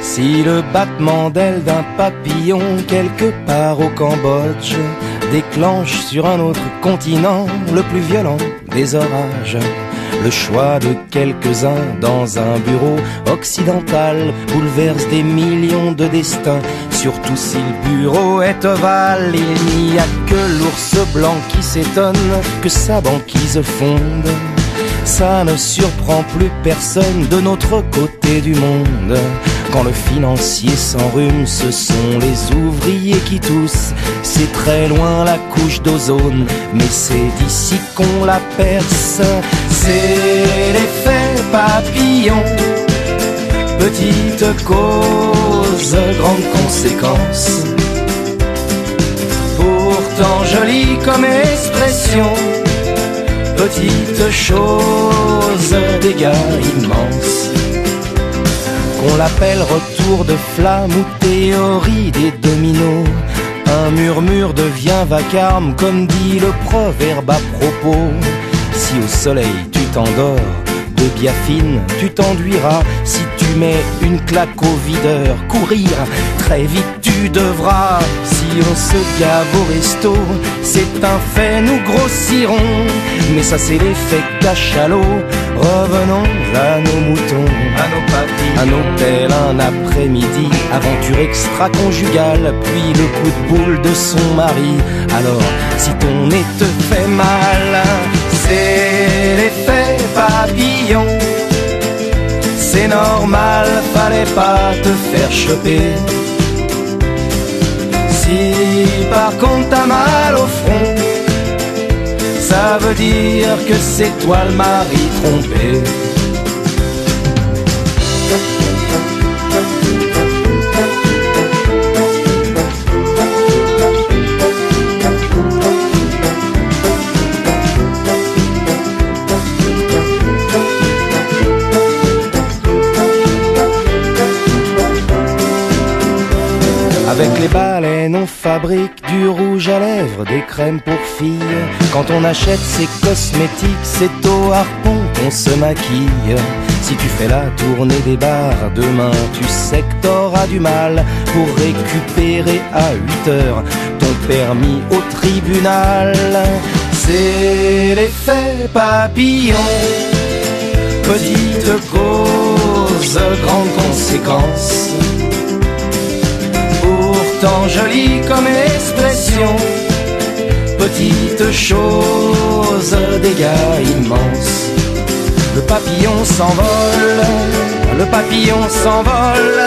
Si le battement d'aile d'un papillon quelque part au Cambodge déclenche sur un autre continent le plus violent des orages, le choix de quelques-uns dans un bureau occidental bouleverse des millions de destins. Surtout si le bureau est ovale, il n'y a que l'ours blanc qui s'étonne que sa banquise fonde. Ça ne surprend plus personne de notre côté du monde. Quand le financier s'enrhume, ce sont les ouvriers qui toussent. C'est très loin la couche d'ozone, mais c'est d'ici qu'on la perce. C'est l'effet papillon, petite cause, grande conséquence. Pourtant jolie comme expression, petite chose, dégâts immenses. Qu'on l'appelle retour de flamme ou théorie des dominos, un murmure devient vacarme, comme dit le proverbe à propos. Si au soleil tu t'endors, de biafine tu t'enduiras. Si tu mets une claque au videur, courir, très vite tu devras. Si on se gave au resto, c'est un fait, nous grossirons. Mais ça c'est l'effet cachalot. Revenons à nos moutons, à nos papilles, à nos pelles, un après-midi, aventure extra-conjugale, puis le coup de boule de son mari. Alors, si ton nez te fait mal, c'est l'effet papillon. C'est normal, fallait pas te faire choper. Si par contre t'as mal au front, ça veut dire que c'est toi le mari trompé. Avec les baleines on fabrique du rouge à lèvres, des crèmes pour filles. Quand on achète ses cosmétiques, c'est au harpon qu'on se maquille. Si tu fais la tournée des bars, demain tu sais que t'auras du mal pour récupérer à 8 heures ton permis au tribunal. C'est l'effet papillon, petite cause, grande conséquence. Pourtant jolie comme expression, petite chose, dégâts immenses. Le papillon s'envole, le papillon s'envole,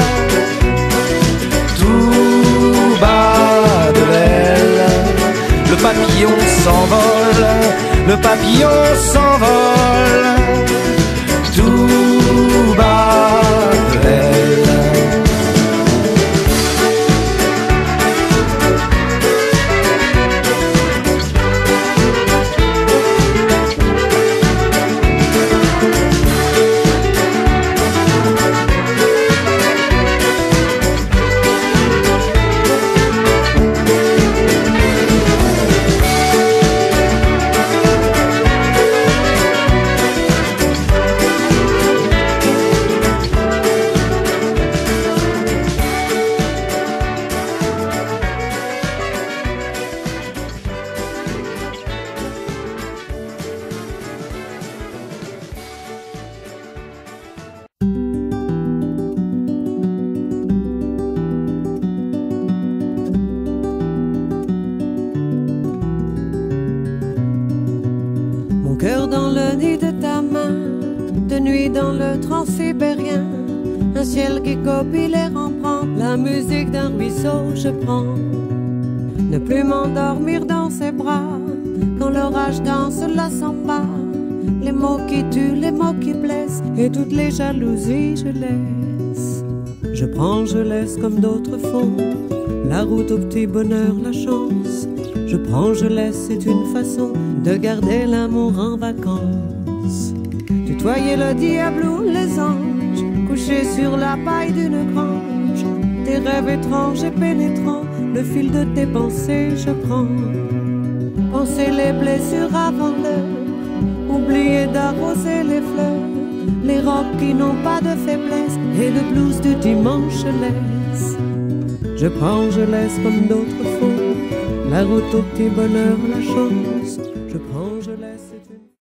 tout bas de l'aile. Le papillon s'envole, le papillon s'envole, tout bas de l'aile. Cœur dans le nid de ta main, de nuit dans le transsibérien, un ciel qui copie les Rembrandt, la musique d'un ruisseau je prends. Ne plus m'endormir dans ses bras, quand l'orage danse la samba, les mots qui tuent, les mots qui blessent, et toutes les jalousies je laisse. Je prends, je laisse comme d'autres font, la route au petit bonheur, la chance. Je prends, je laisse, c'est une façon de garder l'amour en vacances. Tutoyer le diable ou les anges, coucher sur la paille d'une grange. Tes rêves étranges et pénétrants, le fil de tes pensées je prends. Penser les blessures avant l'heure, oublier d'arroser les fleurs, les rocs qui n'ont pas de faiblesse et le blues du dimanche je laisse. Je prends, je laisse comme d'autres font, la route au petit bonheur, la chance. Je prends, je laisse.